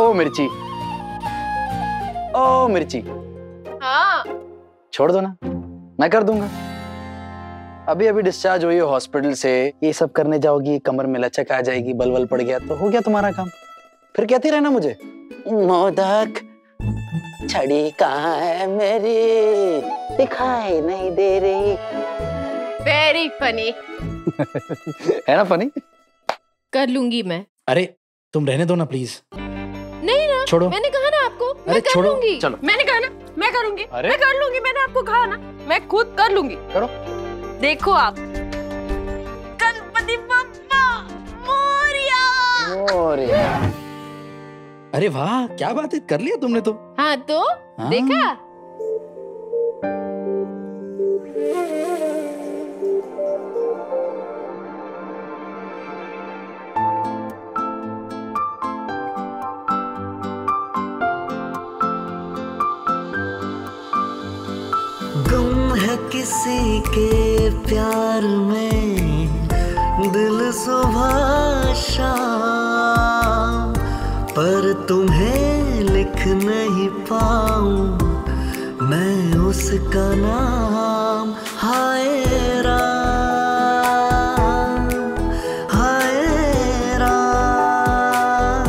ओ मिर्ची, ओ मिर्ची। हाँ छोड़ दो ना, मैं कर दूंगा। अभी अभी डिस्चार्ज हुई हो हॉस्पिटल से, ये सब करने जाओगी, कमर में लचक आ जाएगी, बलबल पड़ गया तो हो गया तुम्हारा काम। फिर कहती रहना मुझे, मोदक छड़ी कहाँ है मेरी, दिखाई नहीं दे रही। Very funny. है ना फनी? कर लूंगी मैं। अरे तुम रहने दो ना प्लीज। नहीं ना, छोड़ो। मैंने कहा ना आपको, अरे मैं कर छोड़ो, लूंगी। चलो। मैंने कहा ना, मैं करूंगी। अरे मैं कर लूंगी, मैंने आपको कहा ना, मैं खुद कर लूंगी। करो। देखो आप, गणपति बप्पा मोरया। मोरया। अरे वाह, क्या बात है, कर लिया तुमने तो। हाँ तो हाँ। देखा। गुम है किसी के प्यार में दिल सुबह शाम, पर तुम्हें लिख नहीं पाऊं मैं उसका नाम। हाय राम, हाय राम।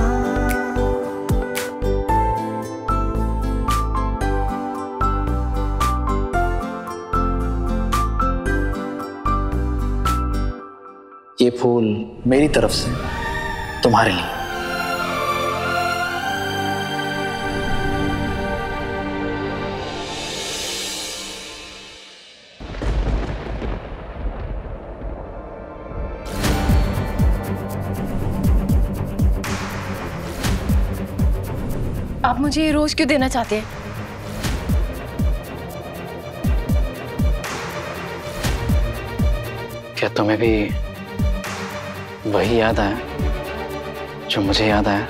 ये फूल मेरी तरफ से तुम्हारे लिए। आप मुझे ये रोज क्यों देना चाहते हैं? क्या तुम्हें भी वही याद आया जो मुझे याद आया?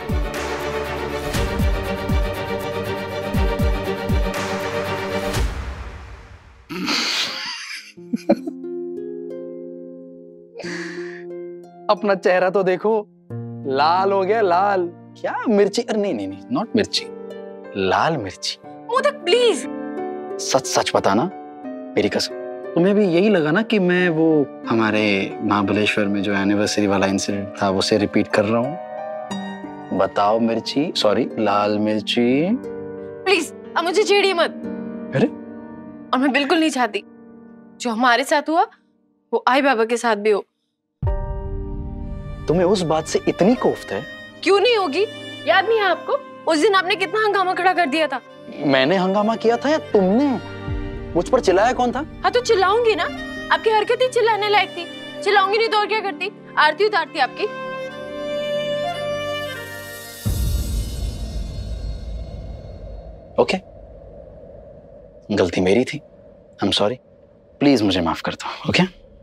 अपना चेहरा तो देखो, लाल हो गया, लाल। क्या मिर्ची? अरे नहीं नहीं नहीं, नॉट मिर्ची, लाल मिर्ची। मोदक प्लीज। सच सच बताना, मेरी कसम। तुम्हें भी यही लगा ना कि मैं वो हमारे महाबलेश्वर में जो एनिवर्सरी वाला इंसिडेंट था उसे रिपीट कर रहा हूँ? बताओ मिर्ची, सॉरी लाल मिर्ची। प्लीज अब मुझे छेड़िए मत। अरे और मैं बिल्कुल नहीं चाहती जो हमारे साथ हुआ वो आई बाबा के साथ भी हो। तुम्हें उस बात से इतनी कोफ्त है? क्यों नहीं होगी? याद नहीं है आपको उस दिन आपने कितना हंगामा खड़ा कर दिया था? मैंने हंगामा किया था या तुमने? मुझ पर चिल्लाया कौन था? हाँ तो चिल्लाऊंगी ना, आपकी हरकत ही चिल्लाने लायक थी। चिल्लाऊंगी नहीं तो और क्या करती? आरती उतारती आपकी। ओके, गलती मेरी थी, आई एम सॉरी। प्लीज मुझे माफ कर दो, ओके?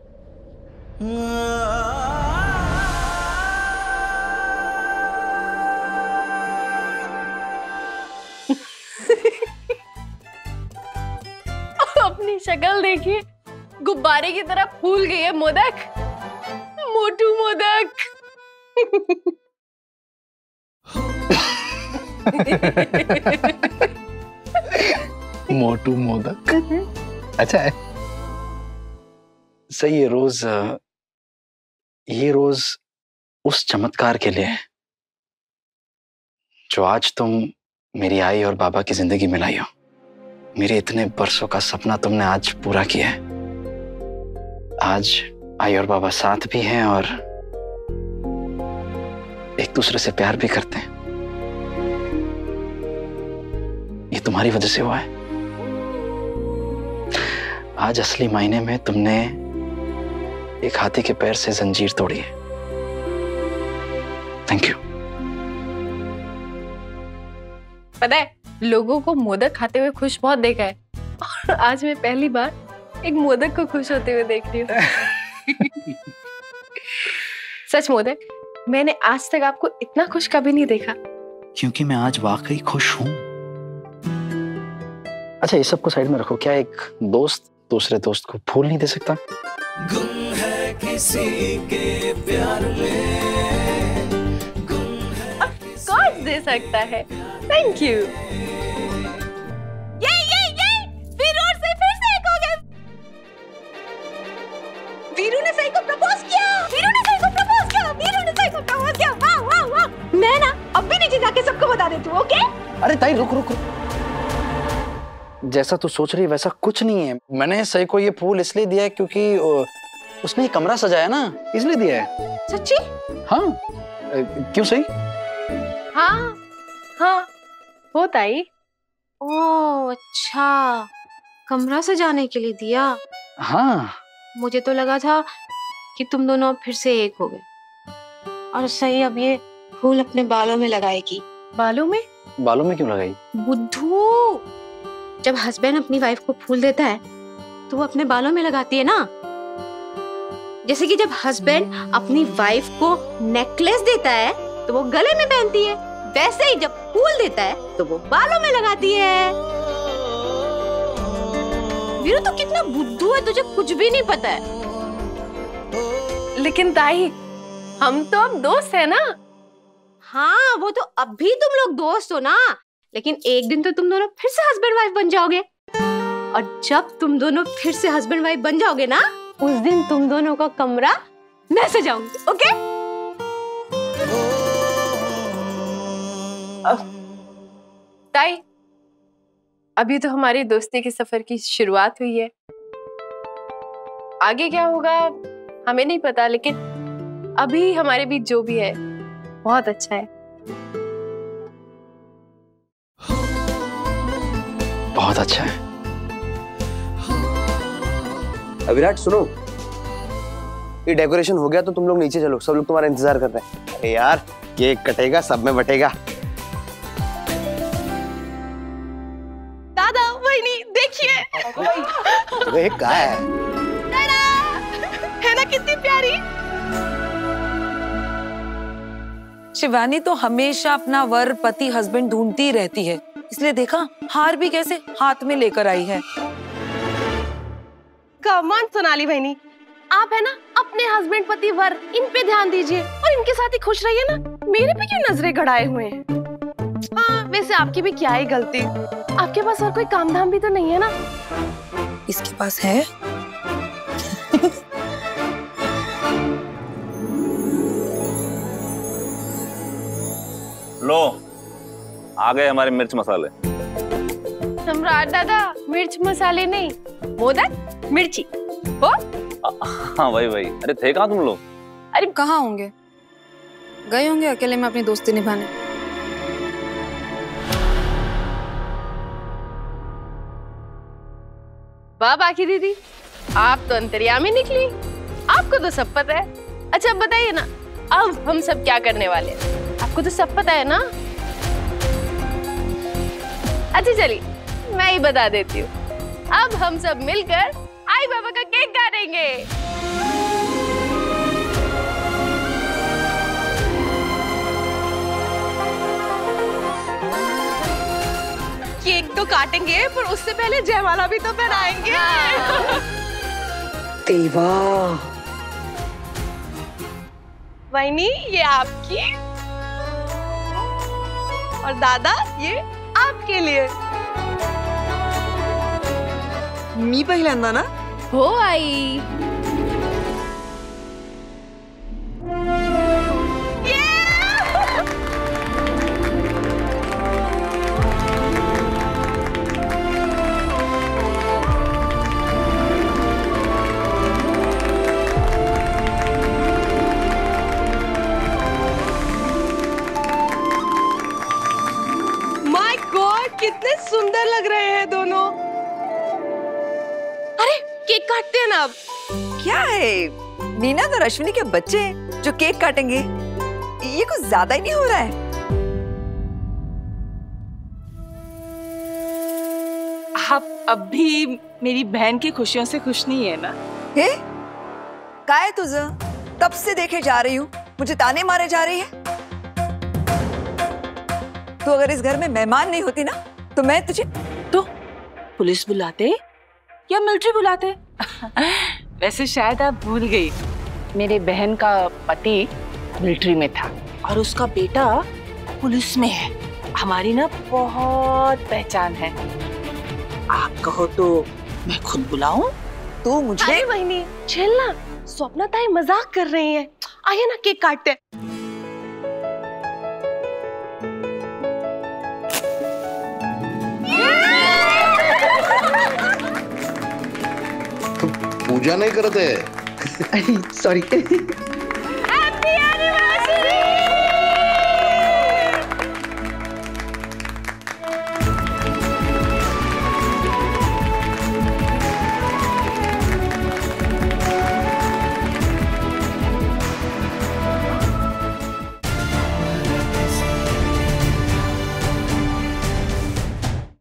अपनी शक्ल देखिए, गुब्बारे की तरह फूल गई है मोदक। मोटू मोदक। मोटू मोदक अच्छा है, सही है। ये रोज उस चमत्कार के लिए है जो आज तुम मेरी आई और बाबा की जिंदगी में लाई हो। मेरे इतने बरसों का सपना तुमने आज पूरा किया है। आज आई और बाबा साथ भी हैं और एक दूसरे से प्यार भी करते हैं। ये तुम्हारी वजह से हुआ है। आज असली मायने में तुमने एक हाथी के पैर से जंजीर तोड़ी है। Thank you. पता है, लोगों को मोदक खाते हुए खुश बहुत देखा है और आज मैं पहली बार एक मोदक को खुश होते हुए देख रही हूँ। सच मोदक, मैंने आज तक आपको इतना खुश कभी नहीं देखा। क्योंकि मैं आज वाकई खुश हूं। अच्छा, ये सबको साइड में रखो। क्या एक दोस्त दूसरे दोस्त को फूल नहीं दे सकता? गुम है किसी के प्यार में, गॉड दे सकता है। Thank you. ये वीरू और सही फिर से एक हो गए। वीरू ने सही को प्रपोज किया। वाह वाह वाह। मैं ना अब भी नीचे जाके सबको बता देती हूँ, ओके? अरे ताई रुक। जैसा तू सोच रही है वैसा कुछ नहीं है। मैंने सही को ये फूल इसलिए दिया है क्योंकि उसने कमरा सजाया ना, इसलिए दिया है। सच्ची? हाँ। क्यों सही? हाँ हो ताई। ओह अच्छा, कमरा सजाने के लिए दिया। हाँ। मुझे तो लगा था कि तुम दोनों फिर से एक हो गए और सही अब ये फूल अपने बालों में लगाएगी। बालों में क्यों लगाई? बुद्धू, जब हस्बैंड अपनी वाइफ को फूल देता है तो वो अपने बालों में लगाती है ना। जैसे कि जब हस्बैंड अपनी वाइफ को नेकलेस देता है तो वो गले में पहनती है, वैसे ही जब फूल देता है तो वो बालों में लगाती है। वीरू तो कितना बुद्धू है, तुझे कुछ भी नहीं पता है। लेकिन ताई हम तो अब दोस्त है ना। हाँ वो तो अब भी तुम लोग दोस्त हो ना, लेकिन एक दिन तो तुम दोनों फिर से हस्बैंड वाइफ बन जाओगे। और जब तुम दोनों फिर से हस्बैंड वाइफ बन जाओगे ना, उस दिन तुम दोनों का कमरा मैं सजाऊंगी, ओके? ताई अभी तो हमारी दोस्ती के सफर की शुरुआत हुई है। आगे क्या होगा हमें नहीं पता, लेकिन अभी हमारे बीच जो भी है बहुत अच्छा है। बहुत अच्छा है। विराट सुनो, ये डेकोरेशन हो गया तो तुम लोग नीचे चलो, सब लोग तुम्हारा इंतजार कर रहे हैं। अरे यार केक कटेगा, सब में बटेगा। दादा वही देखिए। वे क्या है? है ना कितनी प्यारी। शिवानी तो हमेशा अपना वर पति हस्बैंड ढूंढती रहती है, इसलिए देखा हार भी कैसे हाथ में लेकर आई है। कमान सोनाली बहनी, आप है ना अपने हस्बैंड पति वर इन पे ध्यान दीजिए और इनके साथ ही खुश रहिए ना। मेरे पे क्यों नजरें गड़ाए हुए हैं? हाँ वैसे आपकी भी क्या ही गलती, आपके पास और कोई काम धाम भी तो नहीं है ना। इसके पास है। लो आ गए हमारे मिर्च मसाले। सम्राट दादा मिर्च मसाले नहीं, मोदक मिर्ची वो। हाँ वही। अरे थे कहाँ तुम लोग? अरे कहाँ होंगे, गए होंगे अकेले में अपनी दोस्ती निभाने। वाह बाकी दीदी, आप तो अंतर्यामी निकली, आपको तो सब पता है। अच्छा अब बताइए ना, अब हम सब क्या करने वाले हैं? आपको तो सब पता है ना। अच्छा चलिए मैं ही बता देती हूँ। अब हम सब मिलकर आई बाबा का केक काटेंगे। केक तो काटेंगे पर उससे पहले जयमाला भी तो पहनाएंगे। देवा वैनी ये आपकी और दादा ये आपके लिए। मी पहिल्यांदा ना हो आई। माय गॉड कितने सुंदर लग रहे हैं दोनों। अरे केक काटते हैं ना अब। क्या है नीना और अश्विनी के बच्चे हैं जो केक काटेंगे, ये कुछ ज्यादा ही नहीं हो रहा है? आप अब भी मेरी बहन की खुशियों से खुश नहीं है ना? हे काय तुझं? तब से देखे जा रही हूँ, मुझे ताने मारे जा रही है। तो अगर इस घर में मेहमान नहीं होती ना तो मैं तुझे तो पुलिस बुलाते या मिलिट्री बुलाते। वैसे शायद आप भूल गई, मेरे बहन का पति मिलिट्री में था और उसका बेटा पुलिस में है, हमारी ना बहुत पहचान है। आप कहो तो मैं खुद बुलाऊं? तू मुझे अरे बहनी चल ना, स्वप्ना ताई मजाक कर रही है। आइए ना केक काटते हैं। पूजा नहीं करते। सॉरी।